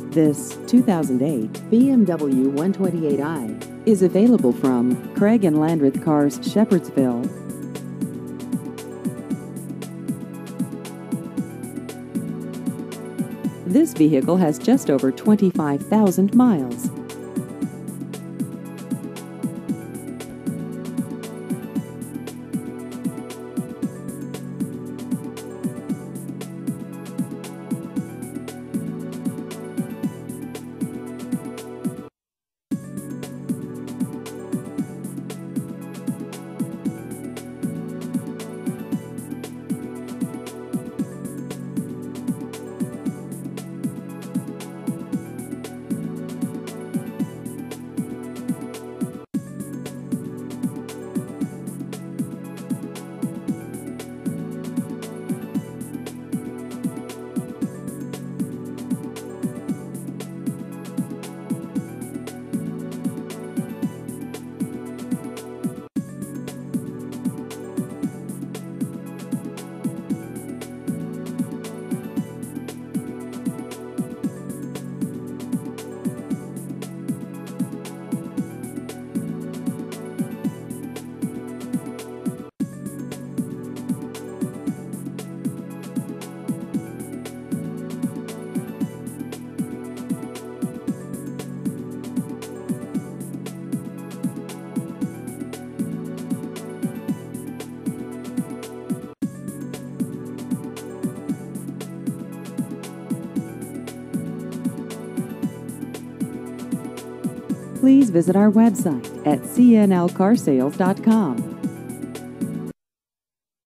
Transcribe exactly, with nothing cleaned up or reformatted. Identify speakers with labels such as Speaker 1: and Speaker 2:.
Speaker 1: This two thousand eight B M W one twenty-eight i is available from Craig and Landreth Cars, Shepherdsville. This vehicle has just over twenty-five thousand miles. Please visit our website at c n l car sales dot com.